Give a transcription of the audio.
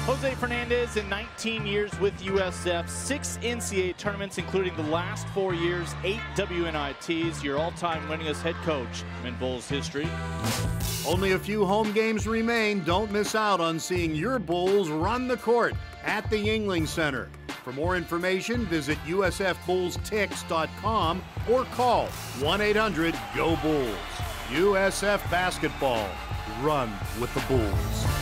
Jose Fernandez in 19 years with USF, 6 NCAA tournaments, including the last 4 years, 8 WNITs, your all-time winningest head coach in Bulls history. Only a few home games remain. Don't miss out on seeing your Bulls run the court at the Yuengling Center. For more information, visit usfbullstix.com or call 1-800-GO-BULLS. USF Basketball. Run with the Bulls.